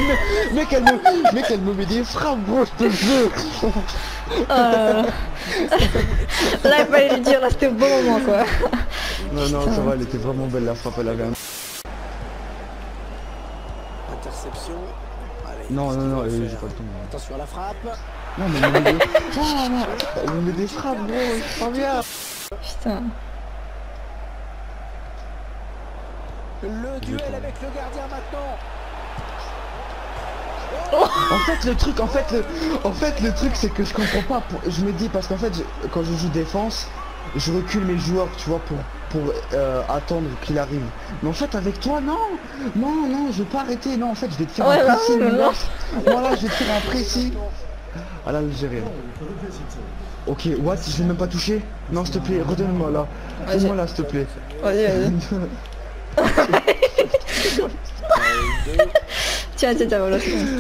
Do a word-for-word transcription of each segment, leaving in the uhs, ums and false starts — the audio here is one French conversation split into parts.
me, mec, elle me, mec, elle me met des frappes, bro, je te jure. Euh... Là, il fallait lui dire, là, c'était au bon moment, quoi. Non, non, ça va, elle était vraiment belle, la frappe, elle avait un... Interception. Allez, Non, non, non, euh, j'ai pas le temps. Attention à la frappe. Non, mais elle me met des... Non, non, elle me met des frappes, bro, je crois bien. Putain. Le duel avec le gardien maintenant. En fait le truc, en fait le, en fait le truc c'est que je comprends pas. Pour, je me dis parce qu'en fait je- quand je joue défense, je recule mes joueurs, tu vois, pour pour euh, attendre qu'il arrive. Mais en fait avec toi non, non non, je veux pas arrêter. Non en fait je vais te faire Ouais, un bah, précis. ouais, non. Voilà, je vais te faire un précis. À l'Algérien. Ok, what? Je vais même pas toucher. Non s'il te plaît, redonne-moi là. Redonne-moi là s'il te plaît. Vas-y, vas-y. Tiens, tiens, tiens, voilà.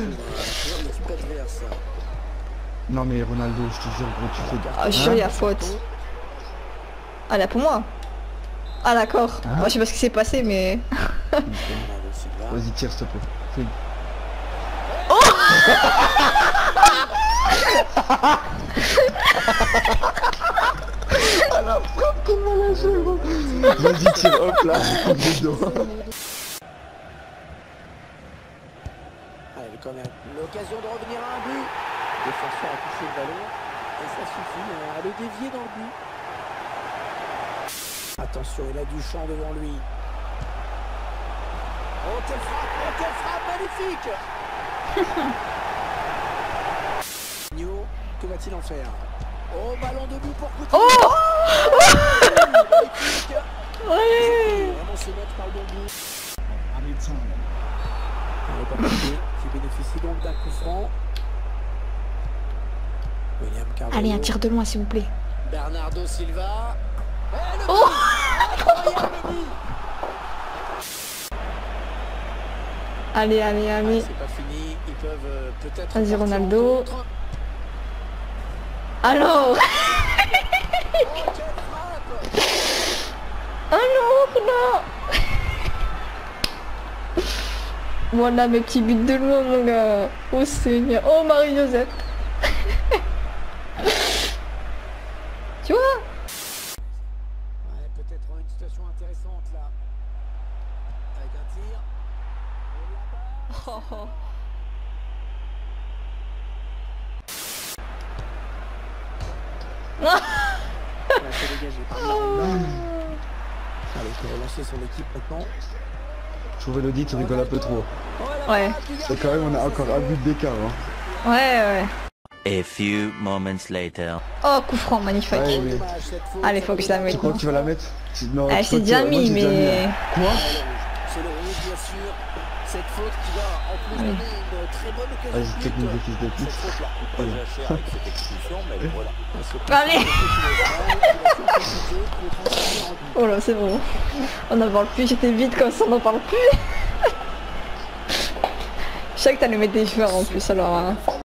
Non mais Ronaldo, je te jure gros, tu fais gaffe. Ah, je suis sûr, il y a faute. Ah, là, pour moi. Ah, d'accord. Hein? Moi, je sais pas ce qui s'est passé, mais... Vas-y, tire s'il te plaît. Fais. Ah la frappe comment la joue. Vas-y tire, hop là, coupe de dos. Allez, quand même. L'occasion de revenir à un but. Le défenseur a touché le ballon. Et ça suffit hein, à le dévier dans le but. Attention, il a du champ devant lui. Oh, quelle frappe! Oh, quelle frappe magnifique! Nio, que va-t-il en faire? Oh, ballon de but pour Coutinho! Oh Magnifique! Ouais. Vraiment se mettre par le bon bout. L'opportunité qui bénéficie donc d'un coup franc. William Carvalho. Allez, un tir de loin, s'il vous plaît. Bernardo Silva. Et le Oh but! Incroyable but! Allez, allez, Ah, allez. c'est pas fini, ils peuvent euh, peut-être... Vas-y, partir en Ronaldo. contre. Alors Oh, quelle frappe! Alors, non. Voilà mes petits buts de loin, mon gars. Oh, Seigneur. Oh, Marie-Joseph. Tu vois? Ouais, peut-être une situation intéressante là. Avec un tir. Et là-bas. Oh. Ouais, c'est dégagé par Miranda. Allez, il faut relancer son équipe maintenant. Je trouve Elodie, tu rigoles un peu trop. Oh, la Ouais. frappe du C'est quand même, on a encore un but d'écart. Hein. Ouais, ouais. A few moments later. Oh, coup franc, magnifique. Ouais, mais- dommage, cette faute. Allez, faut que je la Tu mette. crois que tu vas la mettre? Tu- Non, Ah, tu c'est crois que déjà tu vas- mis, moi, j'ai déjà mis, mais... hein. Quoi? C'est le rouge, bien sûr. Cette faute qui va en plus donner une très bonne occasion. Vas-y, de technique but. de fils de pute. Cette faute-là coûte Allez. déjà cher avec cette expulsion, mais voilà. Allez. Oh là, c'est bon. On n'en parle plus, j'étais vite comme ça, on n'en parle plus. Je sais que t'allais mettre des joueurs en plus, alors... hein.